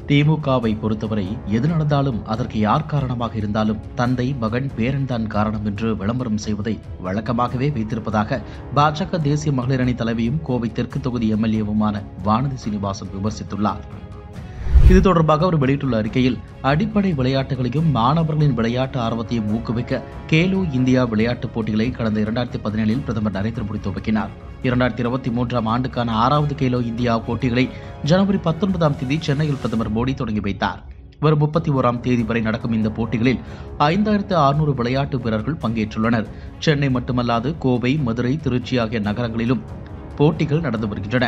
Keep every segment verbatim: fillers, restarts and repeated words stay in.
திமுகவை பொறுத்தவரை எது நடந்தாலும் அதற்கு யார் காரணமாக இருந்தாலும் தந்தை மகன் பேரன்தான் காரணம் என்று விளம்பரம் செய்வதை வழக்கமாகவே வைத்திருப்பதாக பாஜக தேசிய மகளிர் அணி தலைவியும் கோவை தெற்கு தொகுதி எம்எல்ஏவுமான வானதி சீனிவாசன் விமர்சித்துள்ளார். இது தொடர்பாக அவர் வெளியிட்டுள்ள அறிக்கையில், அடிப்படை விளையாட்டுகளையும் மாணவர்களின் விளையாட்டு ஆர்வத்தையும் ஊக்குவிக்க கேலோ இந்தியா விளையாட்டுப் போட்டிகளை கடந்த இரண்டாயிரத்தி பதினேழில் பிரதமர் நரேந்திர மோடி துவக்கினார். இரண்டாயிரத்தி இருபத்தி மூன்றாம் ஆண்டுக்கான ஆறாவது கேலோ இந்தியா போட்டிகளை ஜனவரி பத்தொன்பதாம் தேதி சென்னையில் பிரதமர் மோடி தொடங்கி வைத்தார். வரும் முப்பத்தி ஓராம் தேதி வரை நடக்கும் இந்த போட்டிகளில் ஐந்தாயிரத்து அறுநூறு விளையாட்டு வீரர்கள் பங்கேற்றுள்ளனர். சென்னை மட்டுமல்லாது கோவை, மதுரை, திருச்சி ஆகிய நகரங்களிலும் போட்டிகள் நடந்து வருகின்றன.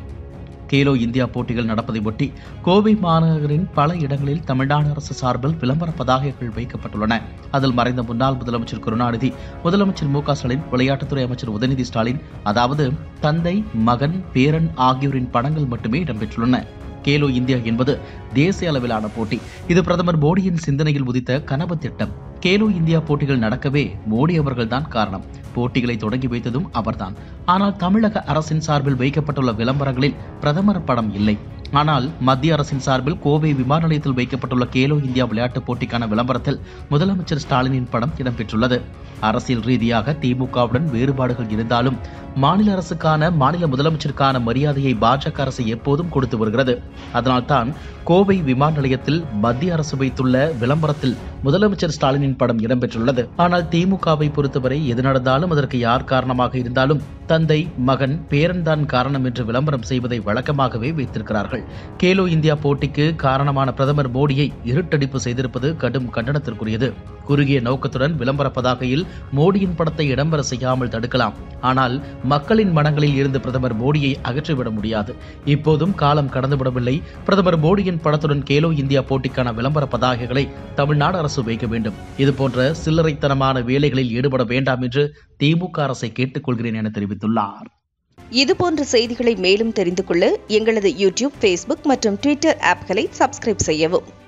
கேலோ இந்தியா போட்டிகள் நடப்பதை ஒட்டி கோவை மாநகரின் பல இடங்களில் தமிழ்நாடு அரசு சார்பில் விளம்பர பதாகைகள் வைக்கப்பட்டுள்ளன. அதில் மறைந்த முன்னாள் முதலமைச்சர் கருணாநிதி, முதலமைச்சர் மு க ஸ்டாலின், விளையாட்டுத்துறை அமைச்சர் உதயநிதி ஸ்டாலின், அதாவது தந்தை, மகன், பேரன் ஆகியோரின் படங்கள் மட்டுமே இடம்பெற்றுள்ளன. கேலோ இந்தியா என்பது தேசிய அளவிலான போட்டி. இது பிரதமர் மோடியின் சிந்தனையில் உதித்த கனவு திட்டம். கேலோ இந்தியா போட்டிகள் நடக்கவே மோடி அவர்கள்தான் காரணம். போட்டிகளை தொடங்கி வைத்ததும் அவர்தான். ஆனால் தமிழக அரசின் சார்பில் வைக்கப்பட்டுள்ள விளம்பரங்களில் பிரதமர் படம் இல்லை. ஆனால் மத்திய அரசின் சார்பில் கோவை விமான நிலையத்தில் வைக்கப்பட்டுள்ள கேலோ இந்தியா விளையாட்டுப் போட்டிக்கான விளம்பரத்தில் முதலமைச்சர் ஸ்டாலினின் படம் இடம்பெற்றுள்ளது. அரசியல் ரீதியாக திமுகவுடன் வேறுபாடுகள் இருந்தாலும் மாநில அரசுக்கான, மாநில முதலமைச்சருக்கான மரியாதையை பாஜக அரசு எப்போதும் கொடுத்து வருகிறது. அதனால்தான் கோவை விமான நிலையத்தில் மத்திய அரசு வைத்துள்ள விளம்பரத்தில் முதலமைச்சர் ஸ்டாலினின் படம் இடம்பெற்றுள்ளது. ஆனால் திமுகவை பொறுத்தவரை எது நடந்தாலும் அதற்கு யார் காரணமாக இருந்தாலும் தந்தை, மகன், பேரன் தான் காரணம் என்று விளம்பரம் செய்வதை வழக்கமாகவே வைத்திருக்கிறார்கள். கேலோ இந்தியா போட்டிக்கு காரணமான பிரதமர் மோடியை இருட்டடிப்பு செய்திருப்பது கடும் கண்டனத்திற்குரியது. குறுகிய நோக்கத்துடன் விளம்பர பதாகையில் மோடியின் படத்தை இடம்பெற செய்யாமல் தடுக்கலாம். ஆனால் மக்களின் மனங்களில் இருந்து பிரதமர் மோடியை அகற்றிவிட முடியாது. இப்போதும் காலம் கடந்துவிடவில்லை. பிரதமர் மோடியின் படத்துடன் கேலோ இந்தியா போட்டிக்கான விளம்பர பதாகைகளை தமிழ்நாடு அரசு வைக்க வேண்டும். இதுபோன்ற சில்லறைத்தனமான வேலைகளில் ஈடுபட வேண்டாம் என்று திமுக அரசை கேட்டுக் கொள்கிறேன் என தெரிவித்துள்ளார். இதுபோன்ற செய்திகளை மேலும் தெரிந்து கொள்ள எங்களது யூடியூப், ஃபேஸ்புக் மற்றும் ட்விட்டர் ஆப்களை சப்ஸ்கிரைப் செய்யவும்.